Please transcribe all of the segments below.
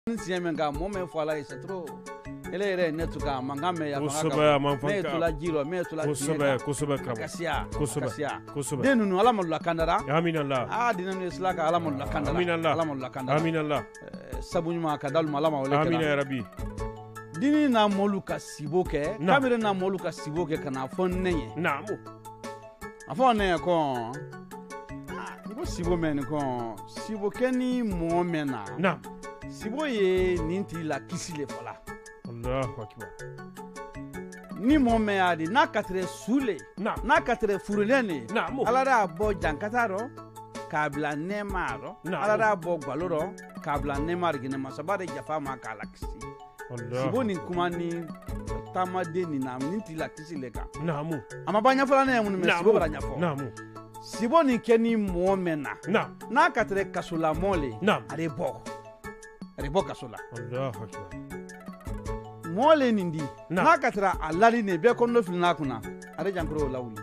Siame ga mome fala isatro ele ere netuka mangame ya kusoba me tula jiro me tula kusoba kasia kusoba denunu alamul lakandara aminallah dinanu islaka alamul lakandara alamul lakandara aminallah sabunyuma kadal malama wala amin ya rabbi dini na moluka siboke kamere na moluka siboke kana fonneye naamu afone ko ngo sibo men ko siboke ni momena naam sibo ye ninti la kisile fola Allahu akbar ni momme adi na katre sule na katre furulene alara bo jankataro kabla nemaro alara bo gwaloro kabla nemar gine masabare jafa ma galaxy sibo ni kumani tamade ni na ninti la kisile ka naamu amabanya fola ne mun me sibo baranya fo naamu sibo ni keni momena na katre kasula mole are bo kasula Allahu akbar mole nindi na katra alali ne be kondo filna kuna are jankro lawuli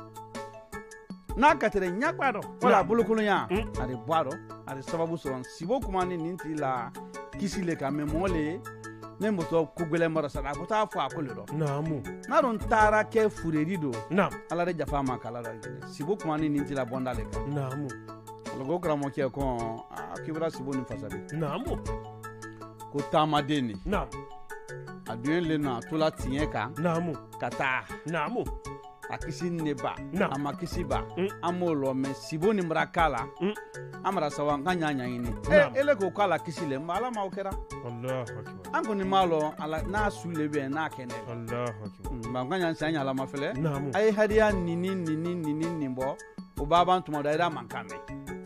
na katra nyakwaro wala bulukulu nya are boaro are sababu so sibo kumani ninti la kisile ka me mole ne moto kugele mara sala ko ta fo akolero naamu na don tara ke furerido naam ala re jafa ma kala sibo kumani ninti la bondale ka naamu logo kramo ke ko akibra sibo ni fasabe naamu ko tamadeni naam aduen le na to la tien ka naamu kata naamu akisi neba amakisi ba amolo me sibo ni mrakala amara sawa nganya ini ele ko kala kisile mala ma okera Allahu akbar anko ni malo ala na sule be na kene Allahu akbar ma nganya nsanya ala mafele naamu ay hadiya nini bo o baba ntuma da ira mankame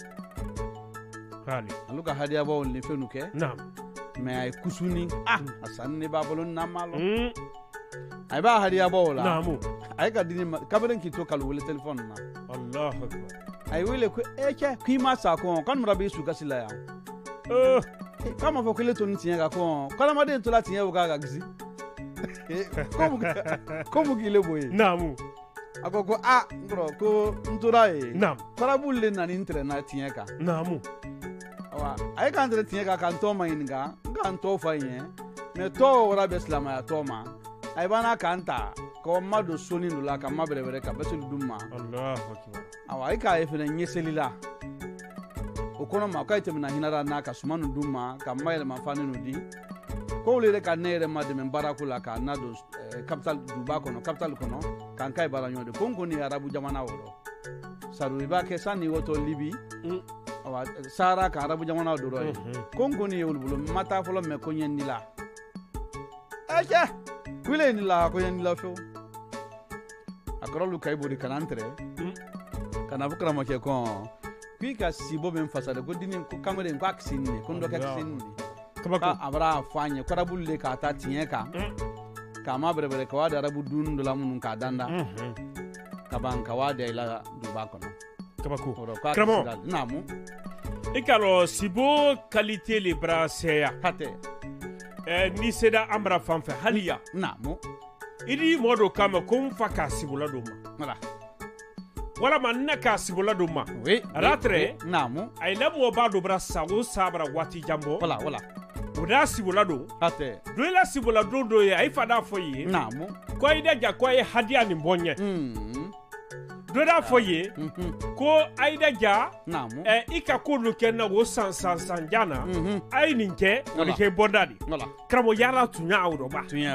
kali aluka hadiya bo ni fenuke naam me ay kusuni asan ne babolo na malo ay ba hadiya bo la naamu ay ka dini kaberen ki to kal wole telephone na Allahu akbar ay wele ko eke ki ma sa ko kan murabi su gasila ya kama fo kele to ntinya ga ko kala ma de to la tinya ga gzi komu gile boye naamu akoko ngro ko ntura naam parabulle na ni ntre na tinya ka naamu wa ay kan ntre tinya ka kan to ma inga ngan to fa yin me to wala be islama ya to ma ay bana kanta ko mado soni nula ka mabrevere ka besul dumma Allahu akbar awa ay ka efene nyeselila okono ma ka itemna hinara na ka sumanu dumma ka mayele ma fanu di ko le ka nere ma de men barakula ka na do capital duba kono capital kono kan kai bala nyode kongo ni arabu jamana woro saru iba ke sani woto libi awa sara ka arabu jamana do roy kongo ni wulbulu mata folo me ko nyenila aja kule ni la ko nyenila fo akrolu kai bodi kanantre kana bukra mo ke ko kui ka sibo ben fasade ko dinin ko kamere ko aksinni ko ndo ka aksinni ka abra fanye ko rabulle ka ta tiyen ka kama bere ka wada rabu dun do lamun ka danda ka ban ka wada ila duba kono kabako kramo namu ikalo sibo qualité les bras seya hate ni seda amra fanfe haliya namu idi modo kama ko mfaka sibula doma wala man naka sibula doma ratre namu ay lamo ba do bra sago sabra wati jambo wala uda sibula do hate do la sibula do ye ay fada foyi namu ko ida ja ko ay hadia ni bonye do da foyi ko aida ja namu ika ko lu kenna wo san jana ay ninke wala ke bondadi kramo yara tunya awdo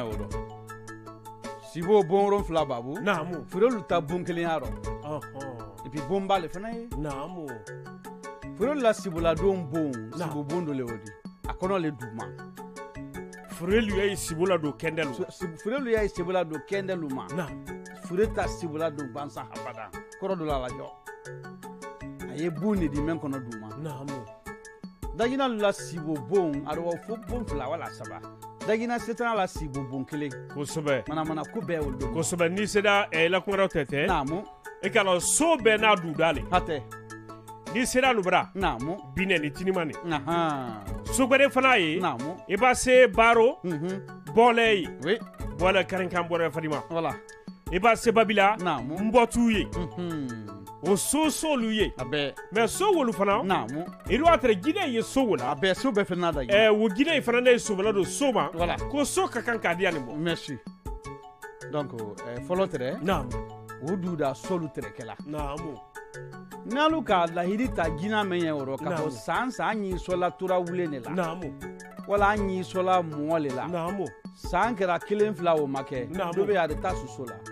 sibo bonron fla babu namu furelu ta bunkele yaro et puis bomba le fanaye namu furelu la sibula don bon sibo bondo le wodi akono le duma furelu ya sibula do kendelu furelu ya sibula do kendelu ma na fureta sibula do bansa habada koro do la jo aye buni di men kono duma namu dagina la sibo bon aro fo bon fla wala saba dagina setan la sibo bon kele ko sobe mana ku be wol do ko sobe ni seda la ko tete namu e kala so be na du dale hate ni seda lubra namu bine ni tinimani so gbere fana ye namu e ba se baro boley bole karin kan bore fadima voilà e b'a sebabila mbɔtu ye o so lu ye mais so wolu fana i doit être Guinée ye so wala so bɛ fana da wo Guinée fana ne so wala do so ma ko so ka kan ka di ani mo merci donc fɔlɔ tɛrɛ o duda solu tɛrɛ kɛla n'alu ka lahiri ta Guinée mɛn ye wɔrɔ ka fɔ san yi sola tura wule ne la wala an yi sola mɔgɔ le la san kɛra 1 2 o ma kɛ dɔ bɛ a de taa soso la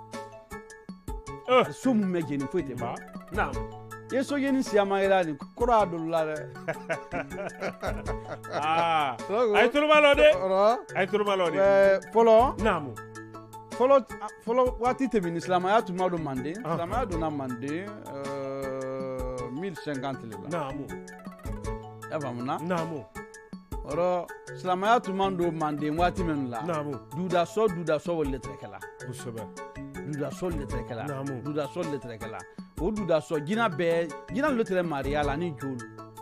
so mun bɛ jeni foyi tɛ ban ye so ɲini siyama yɛrɛ ni kɔrɔ a dolo la dɛ a ye toloma lɔ de fɔlɔ waati tɛmɛni silamɛya tun ma don Manden silamɛya donna Manden 1050 le la ya faamuna ɔrɔ silamɛya tun ma don Manden waati minnu la dudasɔ o le tɛrɛkɛla dudasɔ le tɛrɛkɛla o dudasɔ Guinée le tɛrɛ mariya la ni jolu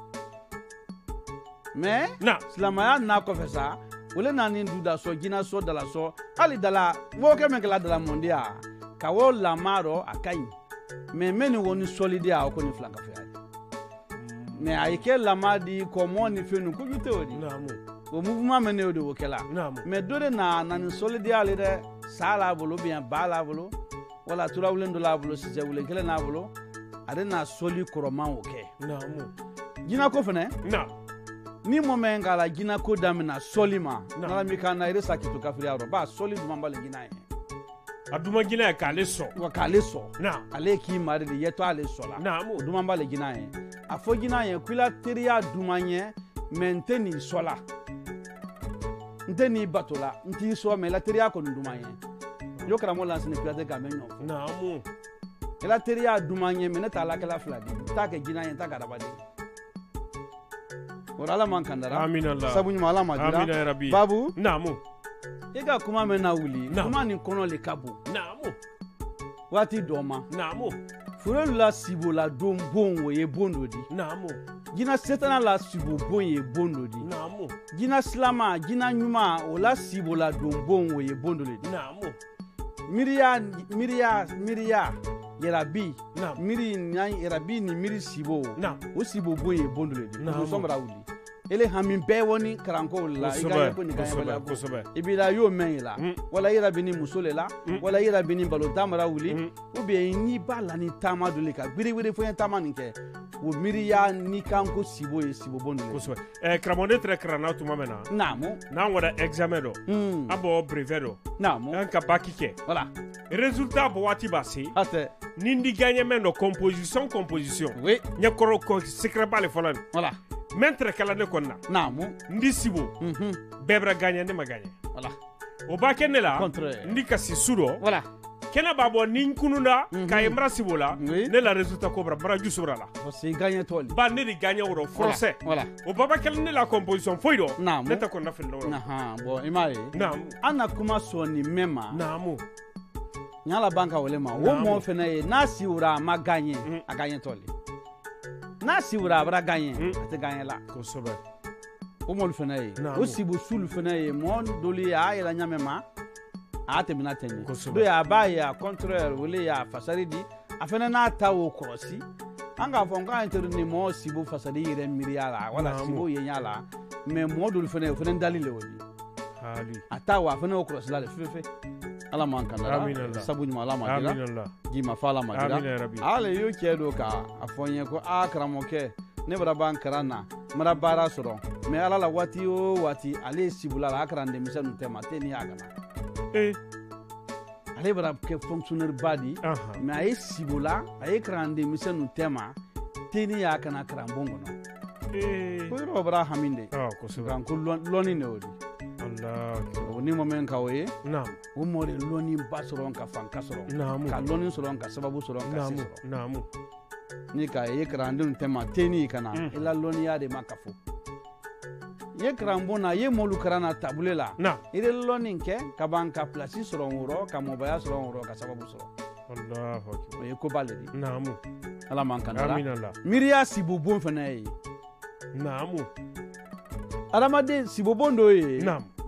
mais silamɛya n'a kɔfɛ sa ole na ni dudasɔ Guinée sɔ dalasɔ hali dala mɔgɔkɛ min kɛla dala mɔndi a ka o lama rɔ a ka ɲi mais mɛ ni wo ni sɔlidi a o ko ni filan ka fɛ mais a ye kɛ lama di kɔmɔ ni fɛn nu kojugu tɛ o di o mouvement mɛ ne o de o kɛla mais dɔ de na ni sɔlidi ale dɛ sa l'a bolo bien ba l'a bolo wala turawulen dɔ l'a bolo sisɛ wule kelen n'a bolo ale na sɔli kɔrɔman o kɛ Guinée ko fɛnɛ ni mo men kala Guinée ko damina sɔli ma nala mi kana ire sakitu kafiriya ro ba sɔli duma bale Guinée a duma Guinée k'ale sɔ wa k'ale sɔ ale k'i mari de yeto ale sɔla duma bale Guinée a fɔ Guinée kula teriya duma ɲɛ mais nte ni sɔla nte ni batola nti sɔ mais la teriya ko duma ɲɛ yo karamo lansini plate ka men ɲɔfɔ la teriya duma ɲɛ mais ne ta la kala fila di ta ke Guinée ta garabadi ala man kandara sabu ɲuman ala ma dira babu e ka kuma mɛn na wuli kuma nin kɔnɔ le ka bon waati dɔ ma furelu la sibo la don bon o ye bon dɔ di Guinée setana la sibo bon ye bon dɔ di Guinée silama Guinée ɲuman o la sibo la don bon o ye bon dɔ le di miriya yɛrabi yɛrabi ni miri sibo o sibo bon ye bon dɔ le di sɔmara wuli ele hami bɛɛ wɔni karanko la i ka ye ko nin ka ɲɛbaliya ko i b'i la y'o mɛn i la wala i yɛrɛ bɛ ni muso le la wala i yɛrɛ bɛ ni balontan mara wuli ou bien n'i b'a la ni taama dɔ le ka gbiri fo n ye taama nin kɛ o miiriya ni kan ko sibo ye sibo bon dɔ le kosɛbɛ karamɔgɔ tɛrɛ karanna tuma min na n'an wara examen dɔ an bɔ brevet dɔ an ka bac kɛ résultat bɔ waati b'a se ni n di gagnement dɔ composition ɲɛkɔrɔ secret b'ale fɔlɔ nin men tɛrɛ kala ne kɔnna n di sibo bɛɛ bɛra gagné ne ma gagné o b'a kɛ ne la n di kasi su dɔ kɛnɛ b'a bɔ ni n kununda k'a ye mara sibo la ne la résultat ko bara baraju sɔrɔ la ba ne de gagné o rɔ français o baba kɛla ne la composition foyi dɔ ne tɛ kɔnna fili dɔ bon i m'a ye an na kuma sɔn nin mɛn ma ɲala ban ka wele ma o mɔgɔ fɛnɛ ye n'a siwura a ma gagné a gagné tɔ le n'a siwura a bara gagné a tɛ gagné la kosɛbɛ o mɔlu fɛnɛ ye o sibu sulu fɛnɛ ye mɔgɔ doli ye a yɛlɛ ɲamɛ ma a tɛmɛna ten ne do ye a b'a ye a contraire wele ye a fasari di a fɛnɛ n'a ta o kɔlɔsi an k'a fɔ n k'an teri ni mɔgɔ sibu fasari yɛrɛ miiriya la wala sibu ye ɲa la mais mɔgɔ doli fɛnɛ o fɛnɛ dali le o di a ta o a fɛnɛ o kɔlɔsila le fefe ala man kandara sabu ɲuman ala ma dira ji ma fa ala ma dira ale y'o cɛ do ka a fɔ n ye ko a karamɔgɔkɛ ne bara b'an karan na n bara baara sɔrɔ mais ala la waati o waati ale ye sibula la a karan denmisɛnninw tɛ ma te ni a kana ale bara kɛ fonctionnaire ba di mais a ye sibola a ye karan denmisɛnninw tɛ ma te ni a kana karan bon kɔnɔ ko yɔrɔ bara hami de kan ko lɔni de o di o ni mo men ka o ye o mo de lɔni ba sɔrɔ ka fan ka sɔrɔ ka lɔni sɔrɔ ka sababu sɔrɔ ka se sɔrɔ ni ka ye karandenw tɛ ma te ni kana i la lɔniya de ma ka fɔ ye karan bon na ye molu karan na tabule la i de lɔni kɛ ka ban ka place sɔrɔ n wɔrɔ ka mɔbaya sɔrɔ n wɔrɔ ka sababu sɔrɔ o ye koba le di ala man kandara miiriya sibu bon fɛnɛ ye adamaden sibo bon dɔ ye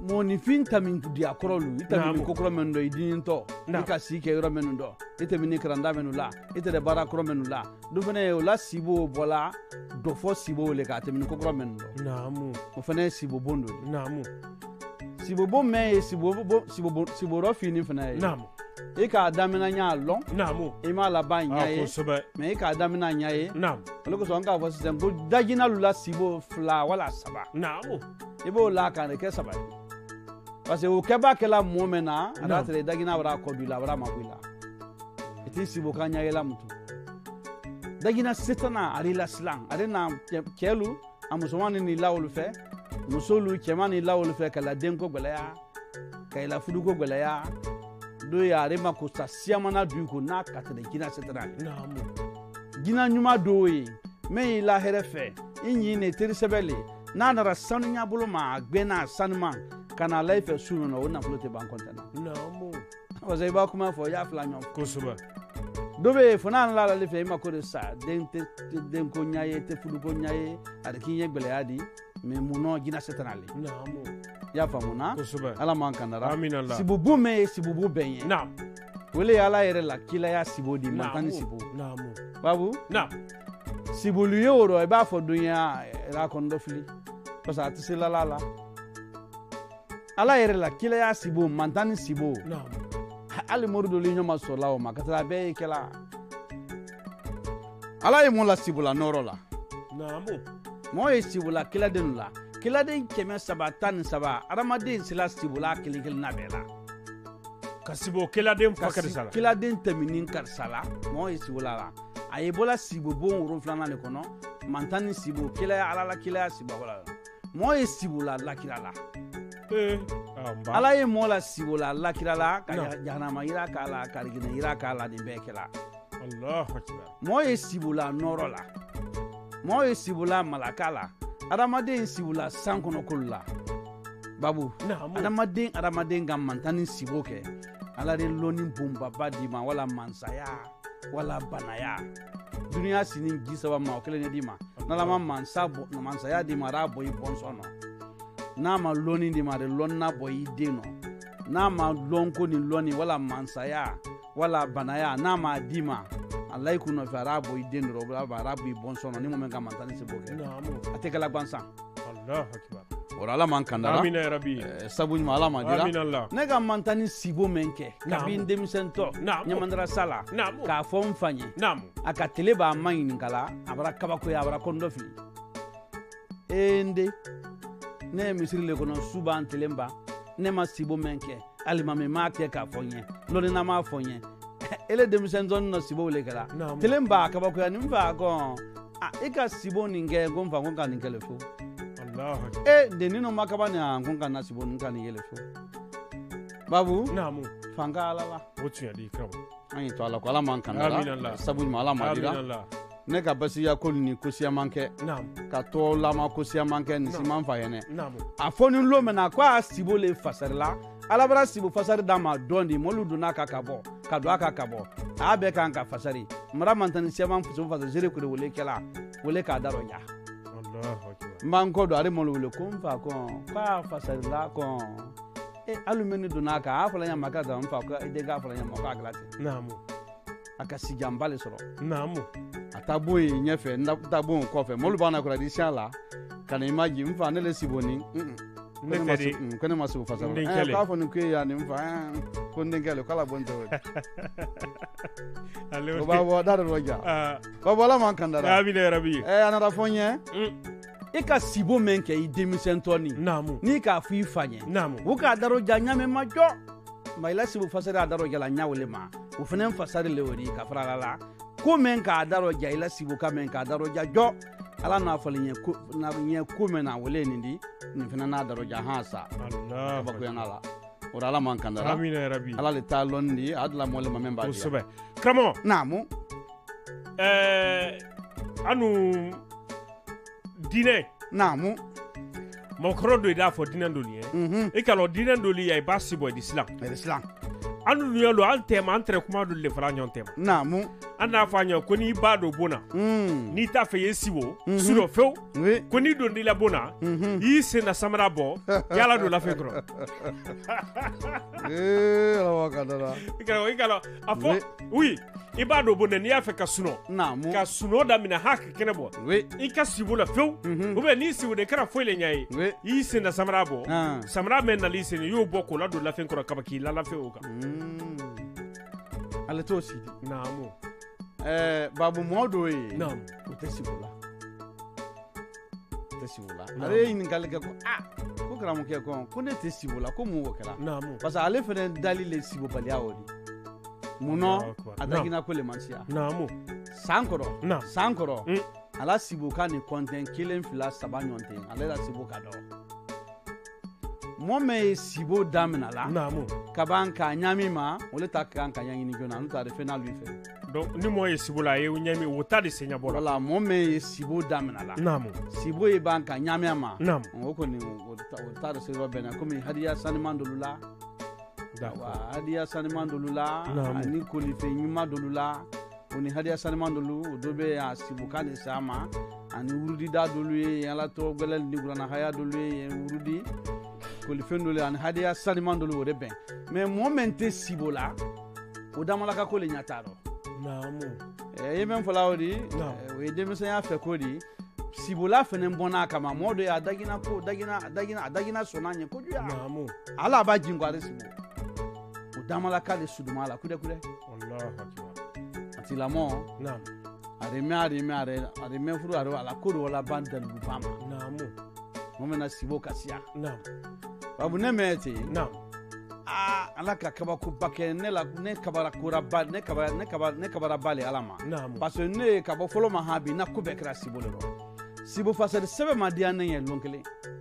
mɔgɔninfin tamin di a kɔrɔ lu i tamin ko kɔrɔ minnu dɔn i dinintɔ i ka si kɛ yɔrɔ minnu dɔn i tɛmini karanda minnu la i tɛ baara kɔrɔ minnu la dɔ fana ye o la sibo bɔla dɔ fɔ sibo le k'a tɛmini ko kɔrɔ minnu dɔn o fana ye sibo bon dɔ ye sibo bon mɛn ye siborɔ fini fana ye i k'a damina ɲa lɔn i m'a laban ɲa ye mɛ i k'a damina ɲa ye olu kosɔn an k'a fɔ sisan ko dajinalu la sibo 2 wala 3 i b'o la k'a de kɛ 3 ye parce que o kɛba kɛla mɔɔ mɛn na a b'a sɔrɔ dagina b'a kɔ i la a b'a ma bɔ i la i t'i sibo ka ɲa yɛlɛ mutu dagina setana ale la silan ale na cɛlu a musoman ni la olu fɛ musolu cɛman ni la olu fɛ ka la denko gɛlɛya ka la fuduko gɛlɛya do ye ale ma ko sa siyamana du ko n'a ka tɛmɛ gina setana ale gina ɲuman do ye min y'i la hɛrɛ fɛ i ɲi ne teri sɛbɛ le n'a nana sanuya bolo ma a gbɛnna sanuma ka n'a la i fɛ su nɔ o nafolo tɛ ban kɔntɛna parce que i b'a kuma fɔ i y'a fila ɲɔgɔn kosɛbɛ dɔ bɛ yen fo n'a nana ale fɛ i ma ko de sa den ko ɲa ye tɛ fudu ko ɲa ye a de k'i ye gɛlɛya di mais mun nɔ gina setana ale i y'a faamu na ala m'an kandara sibubu mɛn ye sibubu bɛn ye wele ye ala yɛrɛ la kilaya sibo di mantani sibo babu sibulu ye o rɔ i b'a fɔ dunya yɛrɛ kɔnɔ dɔ fili parce que a tɛ se lala la ala yɛrɛ la kilaya sibo mantani sibo hali mori dɔ ɲɔ ma sɔrɔ la o ma ka taa a bɛɛ ye kɛla ala ye mun la sibula nɔrɔ la mɔgɔ ye sibula kiladen la kiladen 313 adamaden sela sibula kelen na bɛɛ la ka sibo kiladen fa karisa la kiladen tɛmɛni karisa la mɔgɔ ye sibula la a ye bɔla sibo bon 7 de kɔnɔ mantani sibo kilaya ala la kilaya sibo la mɔgɔ ye sibula lakira la ala ye mɔgɔ la sibola lakira la ka jahanama yira k'a la ka rigina yira k'a la nin bɛɛ kɛla mɔgɔ ye sibola nɔrɔ la mɔgɔ ye sibola malaka la adamaden sibola san kɔnɔkolo la babu adamaden ka mantani sibo kɛ ala de lɔnni bonbaba d'i ma wala mansaya wala banaya duniya sini ji saba ma o kelen ye d'i ma n'ala ma mansaya d'i ma a b'a bɔ i bɔnsɔn nɔ n'a ma lɔnni d'i ma a de lɔnna bɔ i den nɔ n'a ma lɔnko ni lɔnni wala mansaya wala banaya n'a ma d'i ma a layiku nɔfɛ a b'a bɔ i den dɔrɔn a b'a bɔ i bɔnsɔn nɔ ni mɔgɔ min ka mantani sibo kɛ a tɛ kɛla gansan o ala man kandara sabu ɲuman ala ma dira ne ka mantani sibo min kɛ kabi n denmisɛntɔ ɲamandara sala k'a fɔ n fa ye a ka tele b'a ma ɲininkala a bara kabako ye a bara kɔndɔ fili n den ne ye misiri le kɔnɔ su b'an telen ba ne ma sibo min kɛ alimami m'a kɛ k'a fɔ n ye lɔnina m'a fɔ n ye ele denmisɛntɔni nɔ sibo le kɛra telen b'a kabako ya nin fa kɔn i ka sibo nin kɛ ko n fa ko n ka nin kɛlɛ fo deni no makaba ni an kan na sibo nka ni yele fo babu fanga ala la o tiɲɛ di kan an yi to ala ko ala man kan la sabu ma ala ma dira ne ka basiya ko ni ko siya man kɛ ka to lama ko siya man kɛ ni siman fa yene a fɔ ni lo mena ko a sibo le fasari la ala bara sibo fasari da ma dɔn di molu donna ka bɔ ka do aka ka bɔ a bɛ kan ka fasari mara mantani siya man fuso fasari jere ko de wele kɛla wele ka daro ya man ko do ari mo wele ko fa ko ka fasari la ko alumeni donna ka a fala nya maka da mfa ko de ga fala nya maka glati aka si jambale soro atabo yi nyefe ndabo nkofe molu bana ko di shala kana imaji mfa ne le siboni ko ne masu fasara ka fo ni ko ya ni mfa ko ndengele kala bonto ko babo daro roja babo la man kandara ya bi ne rabi anara fonye i ka sibo men kɛ i denmisɛntɔni n'i k'a fɔ i fa ɲɛ o k'a daro ja ɲamɛ ma jɔ ma i la sibo fasari a daro ja la ɲawele ma o fana fasari le o di ka fara ala la ko men k'a daro ja i la sibo ka men k'a daro ja jɔ ala n'a fɔli ɲɛ ko men na wele nin di nin fana n'a daro ja han sa kabakoyana la o ala man kandara ala le t'a lɔnni di a dila mɔle ma men b'a di karamɔgɔ naamu anu dinɛ naamu mɔgɔkɔrɔ dɔ y'a fɔ dinɛ dɔli ye i ka lɔ dinɛ dɔli ya i b'a si bɔ i di silan silan an dun y'a lɔ an tɛmɛ an tɛrɛ kuma dɔli le fara ɲɔgɔn tɛmɛ naamu an n'a fɔ a ɲɛ ko n'i b'a dɔn bon na n'i t'a fɛ i ye sibo surɔ fewu ko n'i don la bon na i y'i sen na samara bɔ yala don la fɛn kɔrɔ a fɔ oui i b'a dɔn bon na n'i y'a fɛ ka sunɔ daminɛ ha ka kɛnɛ bɔ i ka sibo la fewu ou bien n'i sibo de kɛra foyi le ɲɛ ye i y'i sen na samara bɔ samara mɛ nali sen i y'o bɔ k'o la don la fɛn kɔrɔ kaba k'i lala fewu kan ale t'o sidi naamu babu mɔɔ dɔw ye o tɛ sibo la ale ye ɲininkali kɛ ko ko karamɔgɔkɛ ko ne tɛ sibo la ko mun o kɛra parce que ale fɛnɛ dali le sibobaliya o de munɔ a dagina ko le man siya san kɔrɔ ala sibo ka ni kɔntɛn 1 2 3 ɲɔgɔn tɛ ale la sibo ka dɔgɔ mɔgɔ min ye sibo daminɛ la ka ban k'a ɲami ma olu ta kan ka ɲɛɲini joona n'o tɛ a bɛ fɛn n'alu fɛ donc ni mɔgɔ ye sibo la a ye ɲami o ta de se ɲɛ bɔra wala mɔgɔ min ye sibo daminɛ la sibo ye ban ka ɲami a ma o kɔni o ta de se yɔrɔ bɛɛ na komi hadiya saniman dolu la hadiya saniman dolu la ani kolifɛn ɲuman dolu la o ni hadiya saniman dolu o dɔ bɛ a sibo kan de s'a ma ani wurudida dolu ye ala tɔ gbɛlɛ ni kuranna haya dolu ye wurudi kolifɛn dolu ani hadiya saniman dolu o de bɛn mais mɔgɔ min tɛ sibo la o damalaka ko le ɲɛ t'a rɔ i ye min fɔla o di o ye denmisɛnya fɛ ko di sibola fɛnɛ bɔnna a kama mɔgɔ dɔ ye a dagina sɔnna ɲɛ kojugu ala a b'a jin ko ale sibo o damalaka de suduma la kudɛkudɛ a tigilamɔ a de mɛn furu a la ko dɔ la ban daliluba ma mɔgɔ min na sibo ka siya babu ne mɛn ten ala ka kabakoba kɛ ne kabara bale ala ma parce que ne ka bɔ fɔlɔ ma ha bi na ko bɛɛ kɛra sibo le rɔ sibo fasɛri sɛbɛn ma diya ne ye lon kelen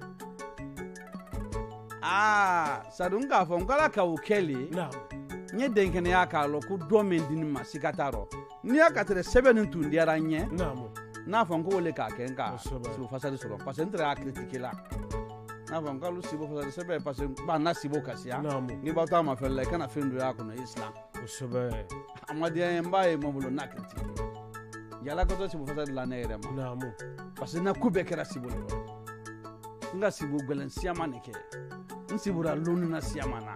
sadu n k'a fɔ n k'ala ka o kɛ le n ye denkɛnɛya k'a lɔ ko dɔ min di ne ma siga t'a rɔ n'i y'a ka tɛrɛ sɛbɛn nin tun diyara n ye n'a fɔ n ko le k'a kɛ n ka sibo fasɛri sɔrɔ parce que n tɛrɛ y'a critiquer la n'a fɔ n k'alu sibo fasɛri sɛbɛn parce que ba na sibo kasiya n'i b'aw t'a ma fɛn la i kana fɛn dɔ y'a kɔnɔ islam a ma diya n ye n b'a ye ma bolo n'a critiquer yala ka to sibo fasɛri la ne yɛrɛ ma parce que na ko bɛɛ kɛra sibo le rɔ n ka sibo gwɛlɛn siyama ne kɛ n sibora lonina siyama na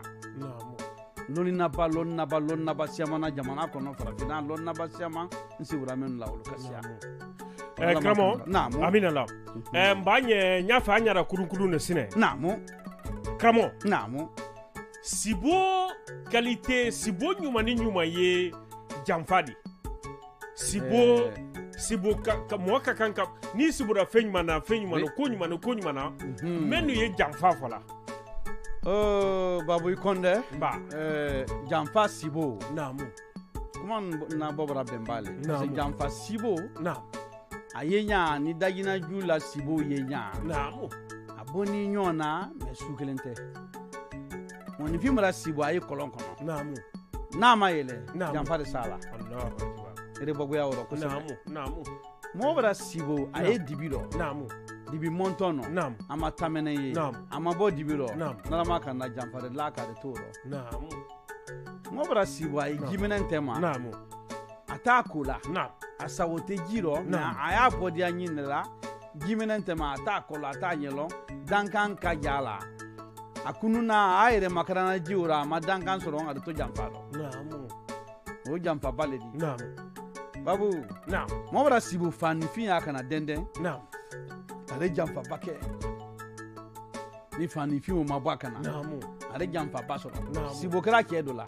loninaba siyama na jamana kɔnɔ farafinna loninaba siyama n sibora minnu la olu ka siya karamɔgɔ amina la n b'a ɲɛ n y'a fɛ an ɲɛra kurukuru ne sinɛ karamɔgɔ sibo qualité sibo ɲuman ni ɲuman ye janfa de sibo mɔgɔ ka kan ka n'i sibora fɛn ɲuman na ko ɲuman na minnu ye janfa fɔla babu i kɔndɛ janfa sibo kuma na bɔbɔra bɛn b'ale parce que janfa sibo a ye ɲa ni dagina ju la sibo ye ɲa a bɔ ni ɲɔgɔn na mɛ su kelen tɛ mɔnifin mara sibo a ye kɔlɔn kɔnɔ n'a ma yɛlɛ janfa de s'a la erebɔgoya wɔrɔ kosɛbɛ mɔgɔ bara sibo a ye dibi rɔ dibi mɔntɔn nɔ a ma tamɛnɛ ye a ma bɔ dibi rɔ n'ala ka na janfa de la k'ale t'o rɔ mɔgɔ bara sibo a ye jiminɛn tɛ ma a t'a ko la a sago tɛ ji rɔ mɛ a y'a bɔ diya ɲin de la jiminɛn tɛ ma a t'a kɔ la a t'a ɲɛlɔn dankan ka ja la a kununa a yɛrɛ makarana ji o ra a ma dankan sɔrɔ a de to janfa rɔ o janfa ba le di babu mɔgɔ bara sibo fanifin y'a kana dɛndɛn ale janfa ba kɛ ni fanifin o ma bɔ a kana ale janfa ba sɔrɔ sibo kɛra cɛ dɔ la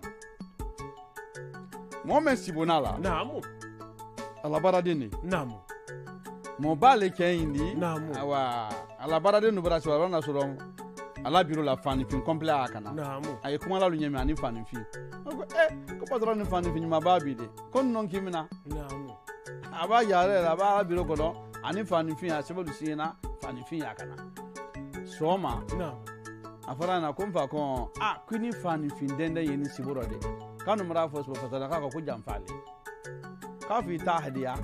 mɔgɔ min sibo n'a la alabaraden de mɔgɔ b'ale cɛ in di awa alabaraden dɔ bara sɔrɔ a bɛ na sɔrɔ ala biro la fanifin complet a kana a ye kuma lalu ɲɛmi ani fanifin ko patron ni fanifin ɲuman b'a bi de ko ninnu k'i mina a b'a yɛrɛ a b'a biro kɔnɔ ani fanifin a sɛbɛn si ɲɛna fanifin y'a kana sɔgɔma a fɔra na ko n fa ko ko ni fanifin dɛndɛn ye ni sibo rɔ de k'a numara fɔ sɔrɔ fasada k'a ko janfa ale k'a fɔ i t'a hadiya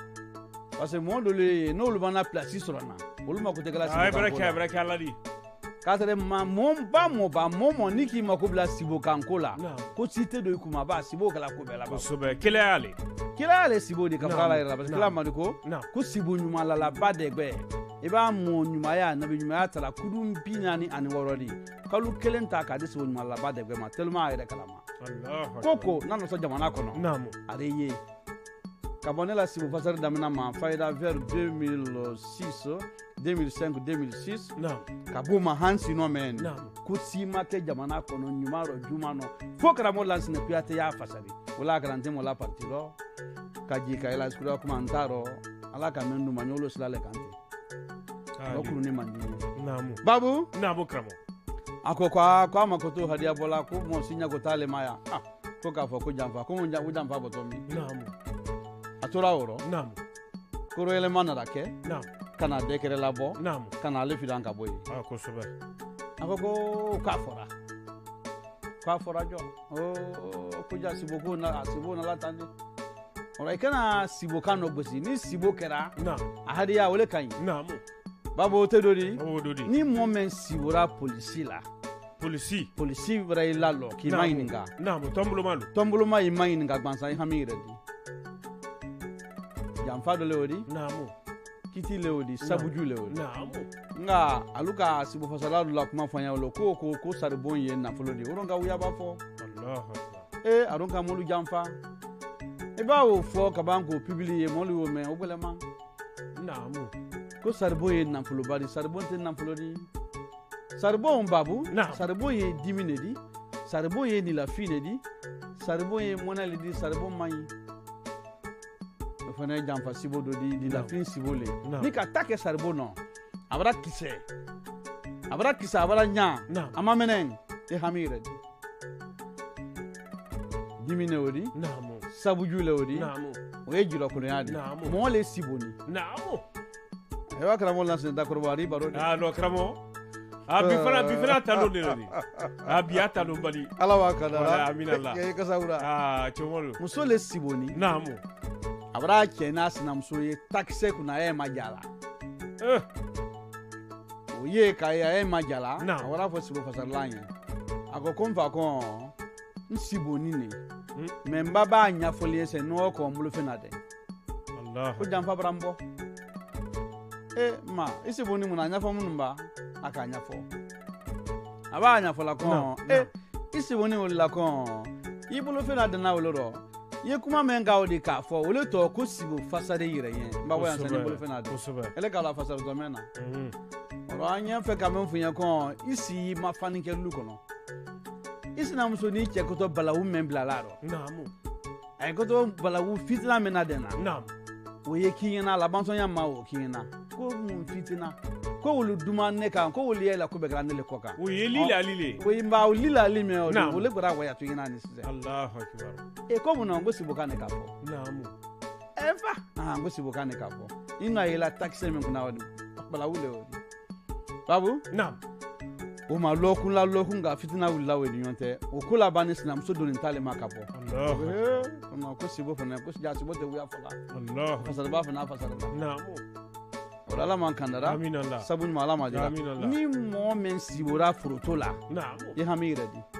parce que mɔgɔ dɔw ye n'olu b'an na place sɔrɔ na olu ma ko tɛ kɛla sibo kan ko la k'a sɔrɔ mɔ ni k'i mako bila Sibo kan ko la ko si tɛ don i kun a b'a Sibo kɛla ko bɛɛ la kosɛbɛ kɛlɛ y'ale Sibo de ka fara la yɛrɛ la parce que kila mandi ko Sibo ɲumanlalaba de bɛ i b'a mɔ ɲumanya nabi ɲumanya tala kudun 46 de kalo 1 ta k'a di Sibo ɲumanlalaba de bɛ ma tellement a yɛrɛ kalama ko n'a nɔsɔ jamana kɔnɔ ale ye ka bɔ ne la Sibo fasari daminɛ ma fayida vers 2006 2005 2006 ka b'o ma Hansi Nɔmɛn ko si ma kɛ jamana kɔnɔ ɲuman rɔ juman nɔ fo karamɔgɔ Lansina Kuyate y'a fasari o la garanti mo la parti rɔ ka ji ka ila skura kuma n t'a rɔ ala ka mɛn d'u ma n y'olu sira le kan ten o kuru ni man di ye babu karamɔgɔ a ko a ma ko to hadiya bɔla ko mɔ si ɲɛ ko t'ale ma yan ko k'a fɔ ko janfa ko mun janfa bɔtɔ min a tora o rɔ koro yɛlɛma nana kɛ ka na décret labɔ ka na ale filan ka bɔ yen a ko k'a fɔra jɔ ko ja Sibo ko nala tan de ɔrɔ i kana Sibo kan dɔ gosi ni Sibo kɛra a hadiya o le ka ɲi babu o tɛ do di ni mɔgɔ min Sibora polisi la polisi wɛrɛ y'i lalɔ k'i ma ɲininka tɔnboloma y'i ma ɲininka gansan i hami yɛrɛ di janfa dɔ le o di kiti le o di sabuju le o di nga alu ka Sibo fasala la kuma fɔ n ye ko saribon ye nafolo di o ka wuya b'a fɔ a don ka molu janfa i b'a o fɔ ka ban k'o publier molu y'o mɛn o gɛlɛma ko saribon ye nafoloba di saribon tɛ nafolo di saribon babu saribon ye dimi de di saribon ye nilafin de di saribon ye mɔnɛ le di saribon man ɲi o fana ye janfa Sibo dɔ di nilafin Sibo le ni ka ta kɛ saribon nɔ a bara kisɛ a bara ɲa a ma mɛnɛ e hami yɛrɛ di dimi ne o di sabuju le o di o ye jurɔkolonya di mɔgɔ le Sibo ni e b'a karamɔgɔ Lansina Dakɔrɔba ari baro de non karamɔgɔ bi fana talo de la ni bi a talo bali ala b'a ka da amina ye kasawura cɛmɔlu muso le Sibo ni a bara cɛ n'a sinamuso ye takisɛ kunna a ye ma jala o ye k'a ye a ye ma jala a wara fɔ Sibo fasarila ye a ko n fa kɔn n Sibo ni ne mɛ n ba b'a ɲɛfɔli ye sɛ n'o kɔ n bolo fɛn na dɛ ko janfa bara n bɔ ma i Sibo ni mun na a ɲɛfɔ minnu ba a k'a ɲɛfɔ a b'a ɲɛfɔ la kɔn i Sibo ni wuli la kɔn i bolo fɛn na danna wolo rɔ i ye kuma mɛn k'aw de k'a fɔ olu tɔ ko Sibo fasari yɛrɛ ye n b'a fɔ yan sɛ ne bolo fɛn na dɛ ele k'a la fasari tɔ mɛn na ɔrɔ an ɲɛ fɛ ka min f'u ɲɛ kɔn i si ma fani kɛ lu kɔnɔ i sinamuso n'i cɛ kotɔ balawu mɛn bila la rɔ a ye kotɔ balawu fitina min na dɛ na o ye k'i ɲɛna labansɔnya ma o k'i ɲɛna ko mun fitina ko wolu duma ne kan ko wolu yɛlɛ ko bɛɛ kɛra ne le kɔ kan o ye lilali le o ye o lilali mɛ o le gbɛra waya to ɲɛna ni sisan Allahu Akbar ko mun na ko Sibo kan ne k'a fɔ fa ko Sibo kan ne k'a fɔ i ka yɛlɛ takisɛ min kunna o balawu le o babu o ma lɔkun ka fitina wulila o ni ɲɔgɔn tɛ o ko laban ni sinamuso donni t'ale ma ka bɔ ko Sibo fana ko Sibo tɛ wuya fɔla fasariba fana fasarila o la ala man kandara sabu ɲuman ala ma jira ni mɔgɔ min Sibora foroto la i hami yɛrɛ di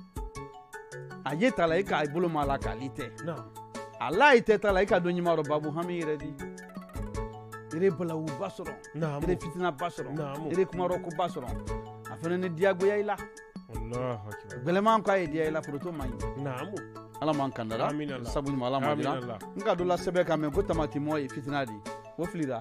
a ye ta la i k'a bolo ma la k'ali tɛ ala i tɛ ta la i ka dɔn ɲuman rɔ babu hami yɛrɛ di ere balawuba sɔrɔ ere fitinaba sɔrɔ ere kumarɔkoba sɔrɔ a fana ni diyagoya i la gwɛlɛman ko a ye diya i la foroto man ɲi ala man kandara sabu ɲuman ala ma jira n ka dɔ la sɛbɛn ka mɛn ko tamatimɔ ye fitina di o filira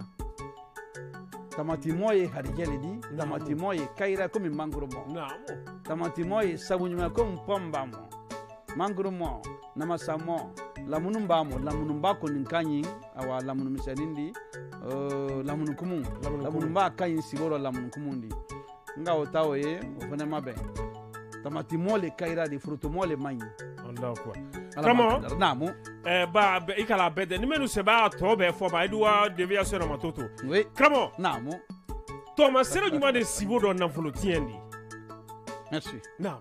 tamatimɔ ye harijɛ le di tamatimɔ ye kayira komi mangoro mɔ tamatimɔ ye sabu ɲuman komi pɔm b'a mɔ mangoro mɔ namasa mɔ lamunu b'a mɔ lamunu ba kɔni ka ɲi awa lamunu misɛnnin di lamunu kumu lamunu b'a ka ɲi Sibora lamunu kumu di nka o ta o ye o fana ma bɛn tamatimɔ le kayira di forotomɔ le ma ɲi karamɔgɔ naamu ba i kala bɛɛ tɛ ni minnu sɛbɛn a tɔ bɛɛ fɔ ma i duwa deviation na ma to karamɔgɔ naamu tɔma sera ɲuman de Sibo dɔ nafolo tiɲɛ di merci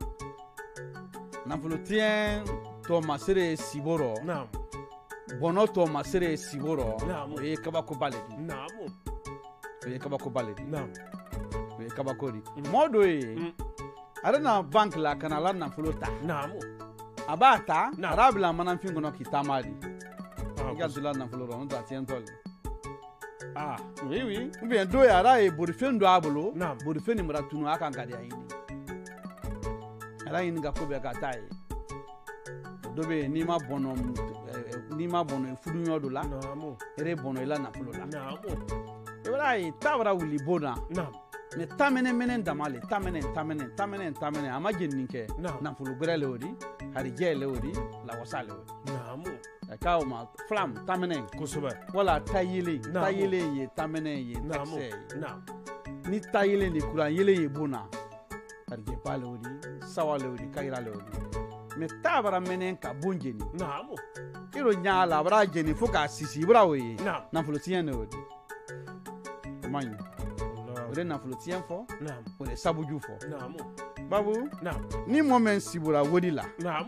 nafolo tiɲɛ tɔma sere Sibora bɔnɔ tɔma sere Sibora o ye kabakoba le di o ye kabako de mɔɔ dɔ ye ale na banque la kana la nafolo ta a b'a ta a b'a bila manafin kɔnɔ k'i taama de i ka dila nafolo rɔ n'o tɛ a tiɲɛtɔ le oui ou bien dɔ ye ala ye borifɛn dɔ a bolo borifɛn nin bara tunu a kan ka di a ɲini ala ɲini ka ko bɛɛ ka taa ye dɔ bɛ yen n'i ma bɔnɔ fuduɲɔ dɔ la ere bɔnɔ i la nafolo la i b'a ye ta bara wuli bon na mais tamɛnɛ dama le tamɛnɛ a ma jenini kɛ nafolo gɛrɛ le o di harijɛ le o di lawasa le o di ka o ma flam tamɛnɛ kosɛbɛ wala ta yelen ye tamɛnɛ ye taxɛ ye ni ta yelen ni kuran yelen ye bon na harijɛ ba le o di sawa le o di kayira le o di mais ta bara mɛnɛ ka bon jeni iro ɲa la a bara jeni fo k'a sisi i bara o ye nafolo tiɲɛ le o di o ma ɲi o de nafolo tiɲɛ fɔ o de sabuju fɔ babu ni mɔɔ min sibora wodi la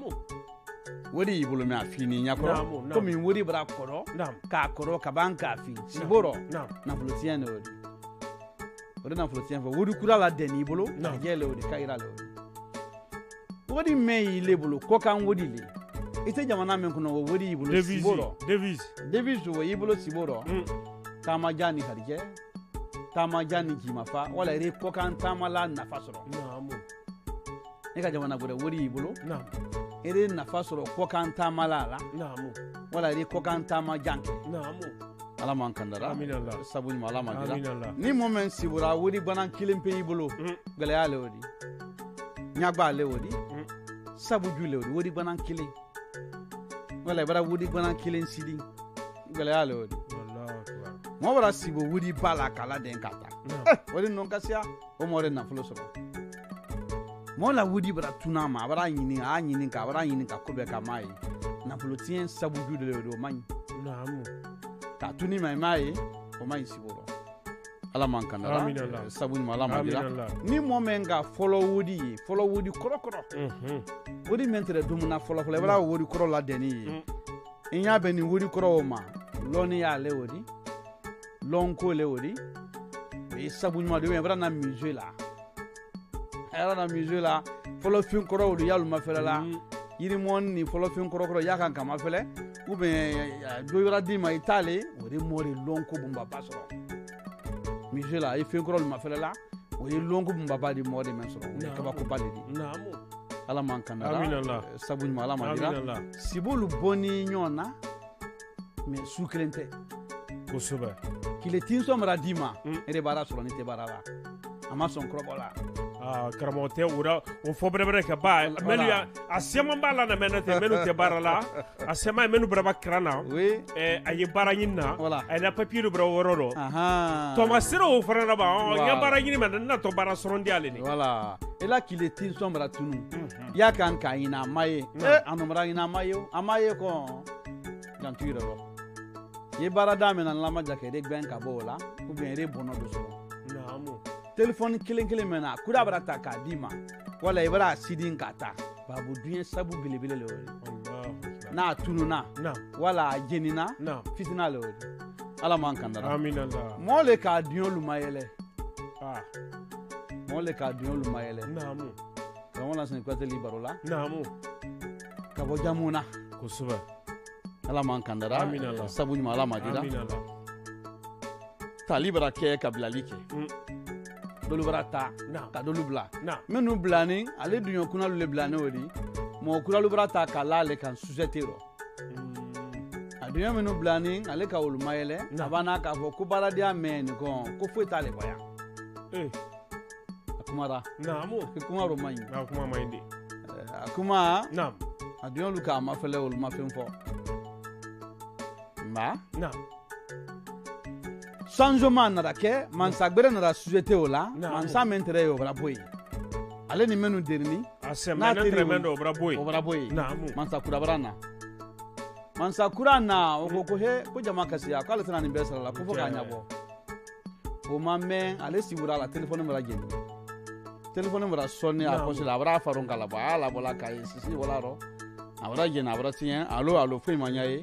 wodi y'i bolo mɛ a fini ɲakɔrɔ komi wodi bara kɔrɔ k'a kɔrɔ ka ban k'a fin sibɔrɔ nafolo tiɲɛ de o de nafolo tiɲɛ fɔ wodi kura la dɛn'i bolo harijɛ le o de kayira le o de wodi mɛn y'i le bolo kɔkan wodi le i tɛ jamana min kɔnɔ o wodi y'i bolo sibɔrɔ devise o y'i bolo sibɔrɔ taamaja ni harijɛ taamaja ni jimafa wala ere kɔkan taamala nafa sɔrɔ e ka jamana gɔrɛ wodi y'i bolo ere nafa sɔrɔ kɔkan taamala la wala ere kɔkan taama jan kɛ ala m'an kandara sabu ɲuman ala ma dira ni mɔɔ min sibora wodi bana kelen pe y'i bolo gɛlɛya le o di ɲagba le o di sabuju le o di wodi bana kelen wala i bara wodi bana kelen sidi gɛlɛya le o di mɔɔ bara sibo wodi ba la k'a den k'a ta o de nɔ kasiya o mɔɔ de nafolo sɔrɔ mɔɔ la wodi bara tun'a ma a bara ɲini a bara ɲini ka ko bɛɛ ka m'a ye nafolo tiɲɛ sabuju de le o di o ma ɲi k'a tuni ma i m'a ye o ma ɲi sibo rɔ ala m'an kandara sabu ɲuman ala ma dira ni mɔɔ min ka fɔlɔ wodi ye fɔlɔ wodi kɔrɔ wodi min tɛrɛ dumuna fɔlɔ i bara wodi kɔrɔ la dɛni ye i ɲa bɛ nin wodi kɔrɔ o ma lɔnni y'ale o di lɔnko le o di o ye sabu ɲuman de ye i bara na musée la fɔlɔ fin kɔrɔ o di y'alu mafɛlɛ la yirimɔni ni fɔlɔ fin kɔrɔ y'a kan kama fɛlɛ ou bien dɔ yɔrɔ d'i ma i t'ale o de mɔɔ de lɔnko bunbaba sɔrɔ musée la i fin kɔrɔ lu mafɛlɛ la o ye lɔnko bunbaba di mɔɔ de mɛ sɔrɔ o ye kabakoba de di ala m'an kandara sabu ɲuman ala ma dira sibolu bɔni ɲɔgɔn na mais su kelen tɛ kosɛbɛ kile tin sɔn mara d'i ma e de b'ara sɔrɔ ni tɛ baara la a ma sɔn kɔrɔbɔ la karamɔgɔ tɛ o fɔ bɛrɛbɛrɛ ka ba minnu a sɛman b'a la na mɛ tɛ minnu tɛ baara la a sɛman ye minnu baraba kiran na a ye baara ɲini na a ye na papiye dɔ bara wɔɔrɔ dɔ tɔma sera o fana na ba n ka baara ɲini mɛ n na tɔ baara sɔrɔ di ale ni wala e la kile tin sɔn mara tunu y'a kan k'a ɲini a ma ye a nɔmara ɲini a ma ye kɔn jantu yɛrɛ rɔ ye baara da min na lama ja kɛ de gbɛn ka bɔ o la ou bien ere bɔnɔ dɔ sɔrɔ téléphone kelen mɛn na kura bara ta k'a d'i ma wala i bara sidi k'a ta babu duɲɛ sabu belebele le o di n'a tununa wala a jenina fitina le o di ala m'an kandara mɔɔ le k'a duɲɛ lu ma yɛlɛ mɔɔ le k'a duɲɛ lu ma yɛlɛ karamɔgɔ Lansana Kuyate baro la ka bɔ jamu na kosɛbɛ ala m'an kandara sabu ɲuman ala ma dira tali bara kɛ ka bilali kɛ dolu bara ta ka dolu bila minnu bilani ale duɲɔ kunalu le bilani o di mɔgɔ kuralu bara ta k'a la ale kan société rɔ a duɲɔ minnu bilani ale ka olu mayɛlɛ a b'a n'a k'a fɔ ko baaradenya mɛn nin kɔn ko foyi t'ale bɔ yan a kumara kuma o ma ɲi a kuma a duɲɔlu k'a mafɛlɛ olu ma fɛn fɔ nba changement nana kɛ mansa gbɛrɛ nana société o la mansa min tɛrɛ ye o bara bɔ yen ale ni minnu derini n'a teri o bara bɔ yen mansa kura bara na mansa kura na o ko he ko jama kasiya k'ale tɛna nin bɛɛ sara la ko fo k'a ɲɛbɔ o ma mɛn ale sibura la téléphone bara jeni téléphone bara sɔnni a poche la a bara faron k'a labɔ a y'a labɔla k'a ye sisi wala rɔ a bara jeni a bara tiɲɛ alo foyi ma ɲa ye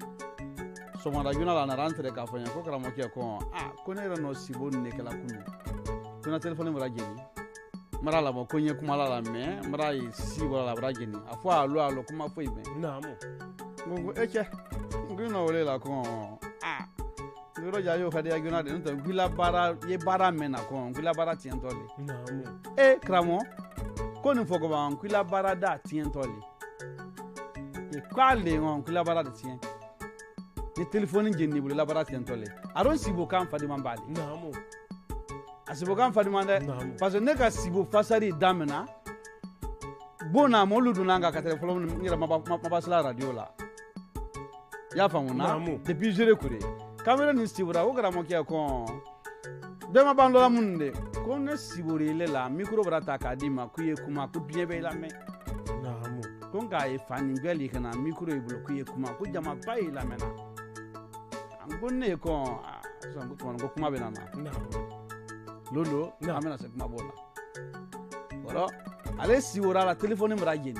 sɔgɔmada joona la a nana an tɛrɛ k'a fɔ n ye ko karamɔgɔkɛ ko ne yɛrɛ nɔ sibo nin de kɛla kunu kuna telefoni mara jeni mara la mo konye kuma la me mara yi si wala la jeni afo alo kuma fo ibe namu ngo eche ngino wole la ko ngiro ja yo fadi aguna de nto ngila bara ye bara mena ko ngila bara tientole namu kramo ko ni fogo ba ngila bara da tientole e kwale ngila bara da tien ni telefoni jeni bulu la bara tientole aron sibo kan fadi mambali namu asibo kan fadi mande parce que ne ka sibo fasari damena bona mo ludu nanga ka telefoni ngira mabasla radio la ya famuna depuis jere kure kamera ni sibura o gara mo kia ko dema bando la munde ko ne siburi le la micro brata ka dima kuye kuma ku biebe la me namu ko nga e fani geli kana micro e blo kuye kuma ku jama bai la mena angonne ko so ngo kuma benana lolo amena se kuma bona wala ale sibura la telephone mra jeni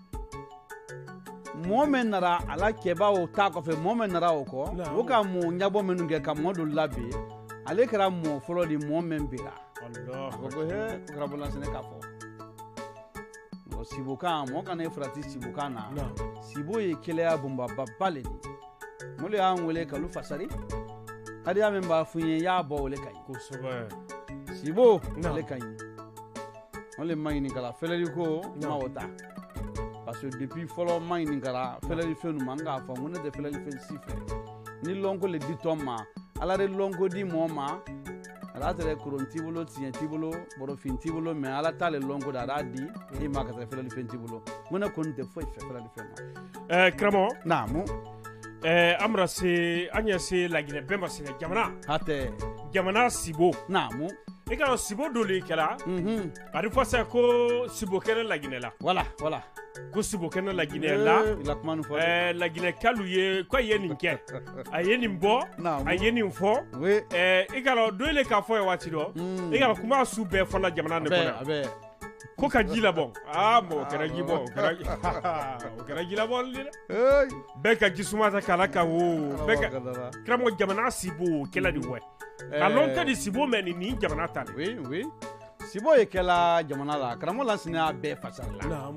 momen nara ala keba o ta ko fe momen nara o ko o ka mo nyabo menu ge ka modu labi ale kra mo folo di momen bira Allah ko he ko kra bolan sene ka fo no sibuka mo kana frati sibuka na sibo e kele abumba babale ni mo le an wele ka lu fasari hadi ya memba funye ya bo wele kai ko soba sibo le kai mo le mai ni kala feleri ko ma wota parce que depuis follow mining kara felali fenu manga fa ngone de felali fen sife ni longo le ditoma ala re longo di moma ala tere kuronti bolo tienti bolo boro finti bolo me ala tale longo da radi e ma ka felali fenti bolo ngone kon de foi felali fenu kramo namu amra se anya se la Guinée bemba se jamana hate jamana sibo namu e ka sibo dole kala ari fo sa ko sibo kere la Guinée la voilà ko sibo kene la Guinée la la Guinée kalu ye ko ye ninke aye nimbo aye nimfo e galo doile ka fo e wati do e galo kuma su be fo la jamana ne bona ko ka jila bon mo kera jibo kera jila bon li be ka gisuma ta kala ka wo be ka kramo jamana sibo kela di we alon ka di sibo men ni jamana ta oui sibo e kela jamana la kramo lansina be fasala namu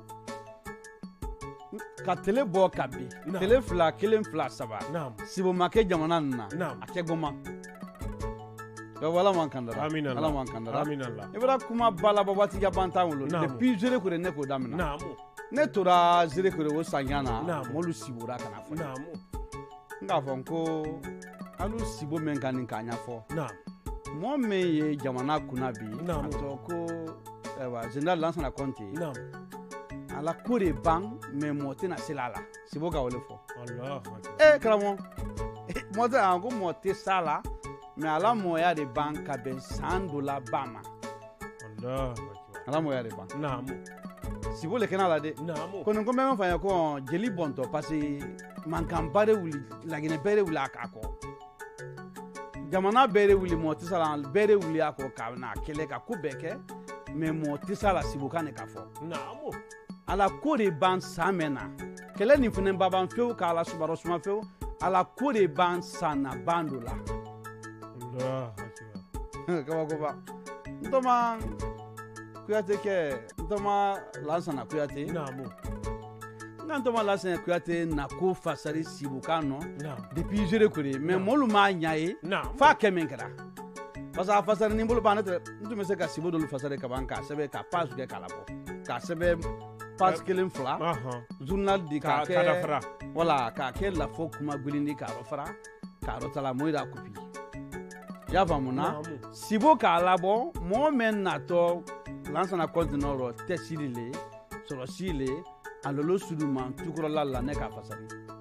ka tele bo kabi tele fla kelen fla saba sibo make jamana na ake goma do wala man kandara ala man kandara aminallah ibra kuma bala babati ya banta wolo depuis jere ko ne ko damina ne tora jere ko wo sanyana molu sibura kana fo nga fo ko alu sibo men kan kanya fo mo me ye jamana kuna bi to ko wa general lance na konti ala kore bang me mote na silala siboga wole fo Allah kramo mote ango mote sala me ala moya de banka ben $100 bama Allah ala moya de bank namu sibole kenala de namu kono ngombe mfanya ko jeli bonto parce mankampare wuli la Guinée bere wuli akako jamana bere wuli mote sala bere wuli akko ka na kele ka kubeke me mote sala siboka ne ka fo namu ala kore ban samena kele ni funen baban feu ka ala subaro suma feu ala kore ban sana bandula Allah kawa ntoma kuyate ke ntoma lansana kuyate namu ntoma lansana kuyate na ko fasari sibukano depuis jere kore mais molu ma nyae fa kemenkara parce que fasari ni bolo banete ntuma se ka sibo dolu fasari ka banka sebe ka pasu ke kala bo ka sebe pas kelen fla journal di ka ke wala ka ke la fo kuma gulindi ka fara ka ro tala moira kupi ya famuna sibo ka labo mo men na to lansana continent ro tesidile soro sile alolo suduma tukuro la ne ka fasari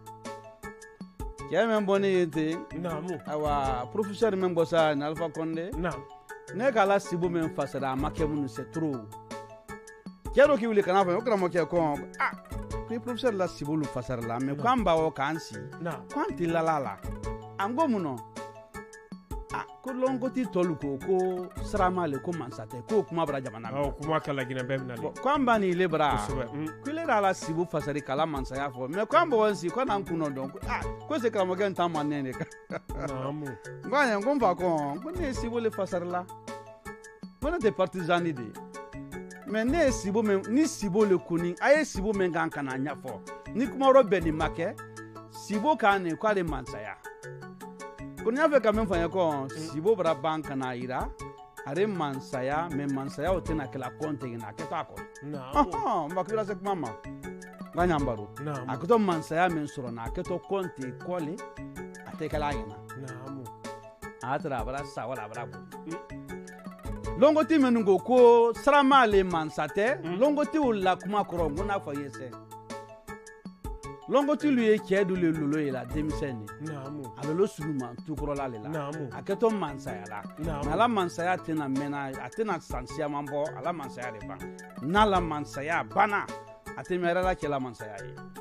ke men boni yete awa professeur men bosa na Alpha Condé ne ka la sibo men fasara makemunu c'est trop kero ki wuli kana fa okra mo ke ko pri professeur la sibulu fasar la me kwamba o kansi kwanti la ango muno ko longo ti toluko ko sramale ko mansate ko kuma bra jamana kuma kala Guinée bemna kwamba ni lebra ko le la sibu fasari kala mansa ya fo me kwamba wansi ko nan kuno don ko se kala mo gen tamane ne ka namu nganya ngomba ko ne sibu le fasar la fana tɛ partisan de mais ne ye Sibo ni Sibo le kuni a ye Sibo min kan ka na ɲɛfɔ ni kuma yɔrɔ bɛɛ nin ma kɛ Sibo kan nin k'ale mansaya ko n'i y'a fɛ ka min fɔ n ye ko Sibo bara ban ka na yira ale mansaya mais mansaya o tɛna kɛla kɔntegin na a kɛ to a kɔnɔ n ba kibira se kuma ma n ka ɲan baro a kɛ to mansaya min sɔrɔ na a kɛ to kɔnte kɔle a tɛ kɛla a ɲɛna a tara a bara sa wala a bara bɔ longoti minnu ko saramale mansa tɛ longotiw la kuma kɔrɔ n ko n'a fɔ i ye sɛ longoti lu ye cɛ dɔ le lolo ye la denmisɛn de a lolo sugu ma tukɔrɔla le la a kɛ to mansaya la mais ala mansaya tɛna mɛnna a tɛna san siyaman bɔ ala mansaya de ban n'a la mansaya banna a tɛ mɛn yɛrɛ cɛla mansaya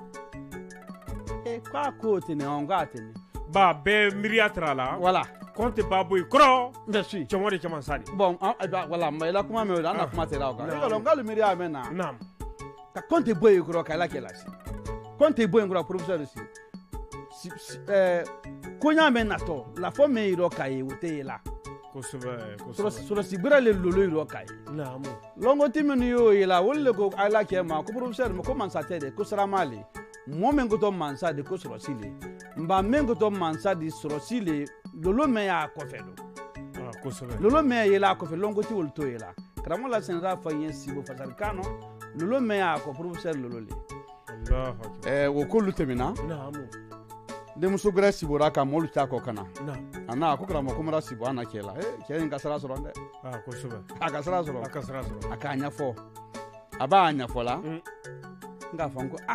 ye k'a ko tɛ nin an k'a tɛ nin ba bɛɛ miiriya tara la voilà Conte baboy kro merci chamo de chama sadi bon voilà mais la kuma me la kuma te la ka ngalo ngalo miri amena nam ka Conte boy kro ka la kela si Conte boy kro professeur si konya mena to la fo me iro kai ute la ko so si bira le lolo iro kai nam longo timinu yo ila wolle ko ala ke ma ko professeur me ko man sa te de ko sara mali mo men ko to man sa de ko soro sile mba men ko to man sa di soro sile lolo me ya kɔfɛ do lolo me yela kɔfɛ longoti wol to yela karamo la senra fa yen Sibo fasar kano lolo me ya ko professeur lolo le Allah wo ko lutemina naamu de muso gra Sibo ra ka molu ta ko kana na ana ko karamo ko mara Sibo ana kela ke nga sara soro nde kosɛbɛ aka sara soro aka anya fo aba anya fo la nga fo ko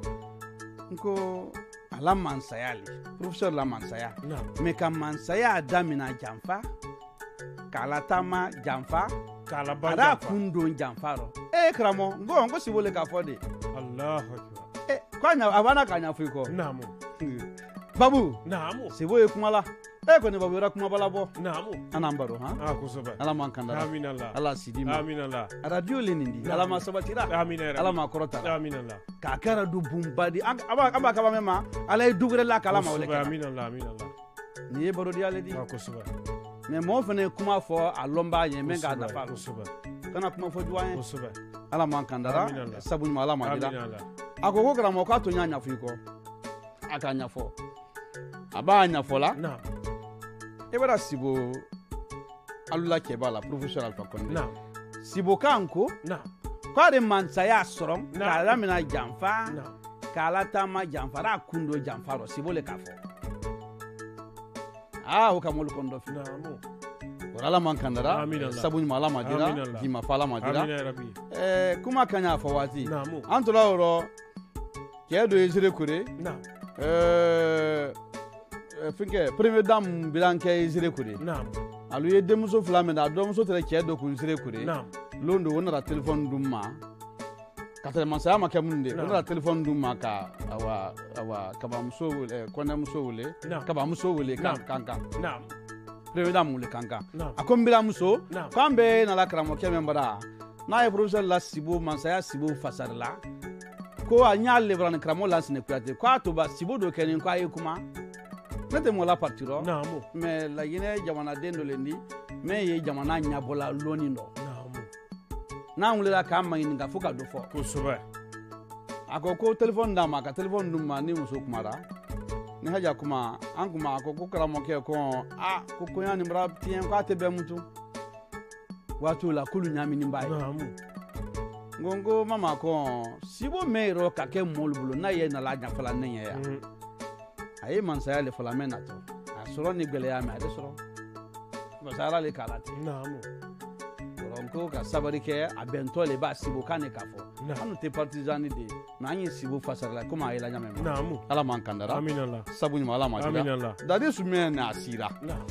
nko ala mansaya le professeur la mansaya mais ka mansaya damina janfa kala tama janfa kala ba ara kundon janfa ro kramo ngo Sibo le ka fo de Allahu akbar kwanya abana kanya fuiko namu babu namu Sibo e kumala ko ne babu ra kuma bala bo namu anambaro ha kosɛbɛ ala man kandara amin Allah ala sidima amin Allah radio le nindi ala ma sabatira amin ala ma korota amin Allah ka kara du bumbadi aba ka ba mema ala dugure la kala ma wala amin Allah ni e baro di ale di kosɛbɛ mais mo fane kuma fo a lomba ye men ga da fa kosɛbɛ kana kuma fo juwan kosɛbɛ ala man kandara sabu ma ala ma dira agogo gra mo ka to nya fu ko aka nya fo aba nya fo la na e bara Sibo alula ke bala professeur Alpha Condé na Sibo kanko na kware mansaya sorom kala mina janfa kala tama janfa ra kundo janfa ro Sibo le kafo o kamol kondo fi namu wala man kandara sabu ma ala madira di ma fala madira kuma kanya fawati antola oro kedo ezire kure na finke premier dame bilanke ezire kure naam alu ye demuso fila min da demuso tere kedo ku ezire kure naam londo wona telephone dumma kata mansaya ma kemunde wona telephone dumma ka awa kaba muso kona muso wole kaba muso wole kanka naam premier dame wole kanka akombila muso kambe na la kramo kemembara na ye professeur la Sibo mansaya Sibo fasarla ko anya lebran kramo la sine kuyate ko atoba Sibo do kenin ko ayi kuma nete mola partiro namu mais la yine jamana dendo lendi mais ye jamana nyabola loni ndo namu na ngula ka mangini nga fuka do fo kosɛbɛ akoko telephone dama ka telephone dum ma ni muso kumara ni haja kuma an kuma akoko karamo ke ko ko yani mra tien ko atebe mutu watu la kulu nyami ni mbaye namu ngongo mama ko Sibo meiro ka ke molbulo na ye na la nya fala nenye ya aye mansaya le fala mena to asoro ni gbele ya ma de soro ko sara le kalati namu ronko ka sabari ke abento le ba Sibo kane kafo anu te partisan de na yin Sibo fasara kuma aye la nya mema namu ala man kandara amin Allah sabu ni mala ma amin Allah dadi sume na asira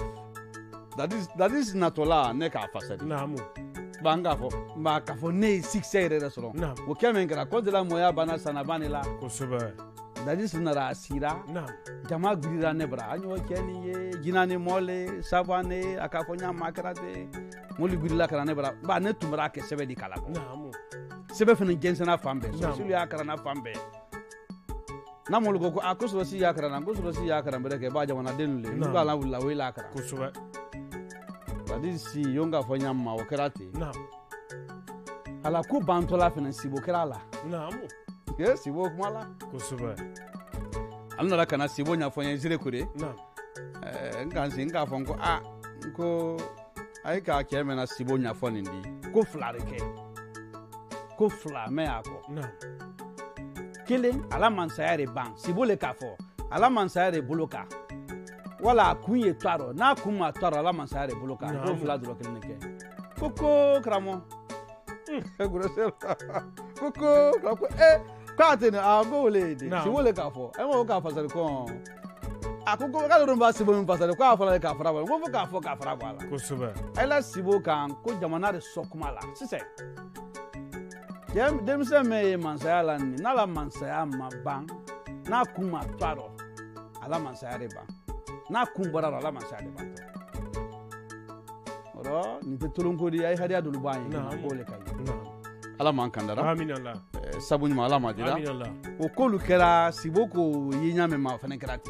dadi natola ne ka fasari namu banga fo ma ka fo ne 6 ere soro wo kemen kra ko de la moya bana sana banila kosɛbɛ dadi sunara asira jama gbirira ne bra anyo keni ye jinani mole sabane aka fo nya makrate moli gbirila kara ne bra ba ne tumra ke sebe di kala namu sebe fene jensena fambe so silu ya kara na fambe na molu go akoso si ya kara na goso si ya kara mbere ke ba jama na denule ba la wula wela kara kosɛbɛ c'est-à-dire si yonga fo nyamma o kerate ala ku bantola fene sibo kerala ke sibo kumala ko suba alno la kana sibo nya fo nya jire kure nga fo ko ko ay ka keme na sibo nya fo ndi ko flareke ko fla me ako kelen ala mansayare ban sibo le ka fo ala mansayare boloka wala kunye twaro na kuma twaro ala mansayare boloka ko fla dro kelen ke koko kramo grosel koko krako kwatene go le de sibo le ka fo e mo ka fa sare ko akoko ka do ba sibo mi fa sare ko afa le ka fara ba ko ka fo ka fara ba la ko suba ela sibo kan ko jamana de sokuma la sise dem se me mansaya la ni na la mansaya ma ban na kuma twaro ala mansaya de ban na kumbara ala mansaya de ban oro ni te tolonko di ay hadiya dulu ban na ko le kay ala man kandara amin allah sabuni ma ala ma dira amin allah o ko lu kera siboko yinya me ma fane kerati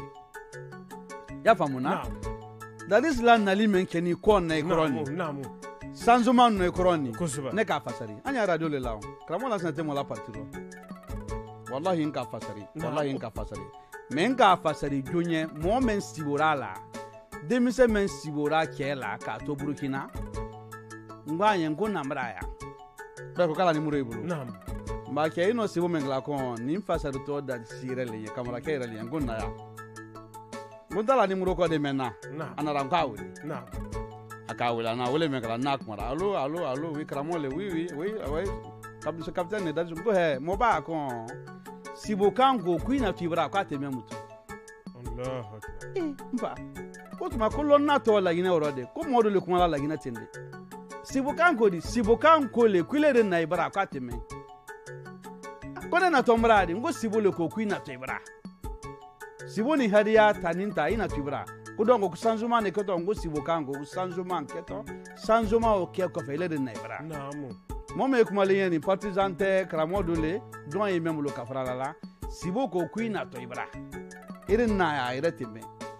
ya famuna Dar es Salaam nali men keni kon na ikroni sanzuma no ikroni ne ka fasari anya radio le lawo kramo la santé mo la partiro wallahi in ka fasari wallahi in ka fasari men ka fasari jonye mo men siborala demise men sibora kela ka to Burkina ngwanye ngona mraya ba ko kala ni muro ibulu ba ke ino sibo men la kon ni fasari to da sirele ye kamara ke rele ngona ya Mundala ni muro ko de mena anara nkawe akawela na wole mekala na kumara allo wi kramole oui kabisa capitaine da jumbo he mo ba ko sibokango kuina tibra kwa teme mutu Allah mba ko tuma kollo na to la gina orode ko modo le kuma la gina tende sibokango le kwilere na ibra kwa teme ko na tombradi ngo sibole ko kuina tibra siboni hadiya taninta ina tibra kudongo kusanzuma ne keto ngo sibokango kusanzuma keto sanzuma o ke ko fele de naibra namu mome kumaliye ni partizante kramodule don yi memlo kafrala la siboko kuina to ibra irin na ya iretime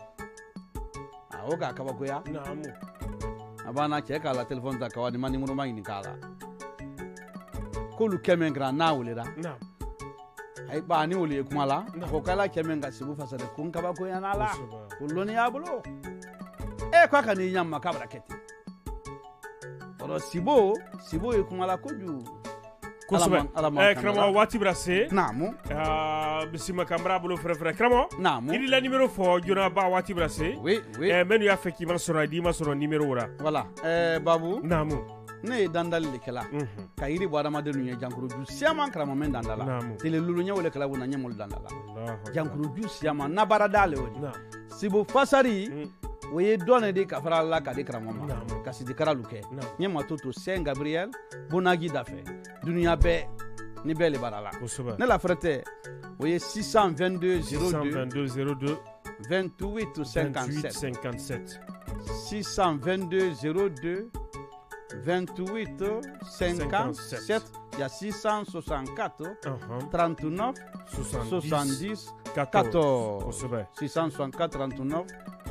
awoga kabako ya namu abana ke kala telefon ta kawani mani muru mangi kala kolu kemen gran na ulira namu ay ba ni wuli kumala ko kala kemen ga sibu fasade kun kabako ya nala kuloni ya bulo kwa kani nyamma kabra keti oro sibo kumala koju kusube kramo wati brase namu bisima kamra bulo frère kramo namu il la numéro fo jona ba wati brase oui menu ya feki man soro di ma soro numéro wala voilà babu namu ne dandal le kala ka yiri bo adama de nunya jankuru du siama kramo men dandala tele lulu nya wala kala wona nyamul dandala jankuru du siama na baradale woni sibo fasari oye donne de kafara la ka de kramo ma ka sidi karaluke nyama toto Saint Gabriel bonagi dafe dunia be ni bele barala ne la frete oye 622 02 28 57 622 02 28 57 il y a 664 39 70 14 664 39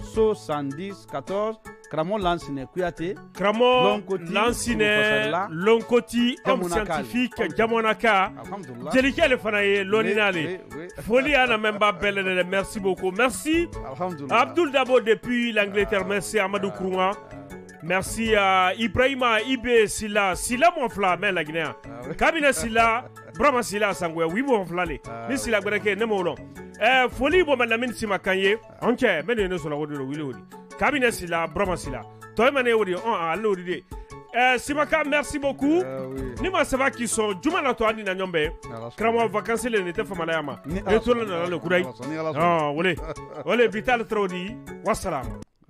70 14 Kramo Lansine Kuyate Kramo Lansine Lonkoti homme scientifique Jamonaka Jelikele Fanaye Loninale Folie Anna Memba Belle merci beaucoup merci Abdul Dabo depuis l'Angleterre merci Amadou Kourouma merci à Ibrahima Ibe Silla mon fla mais la Guinée Kabine Silla Brahma Silla Sangwe oui mon flale ni Silla Gbreke ne molon folie bo madame Sima Kanye onke mene ne so la wodo wili wodi Kabine Silla Brahma Silla toi mané wodi on allo di Simaka merci beaucoup ni ma ça va qui sont jumana to andi na nyombe kramo vacances le nete famala yama et tout le kurai ah wole vital trodi wassalam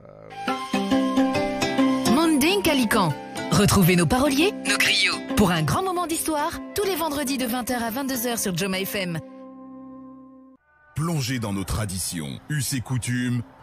Manding Calican. Retrouvez nos paroliers, nos griots, pour un grand moment d'histoire, tous les vendredis de 20h à 22h sur Joma FM. Plongez dans nos traditions, us et coutumes,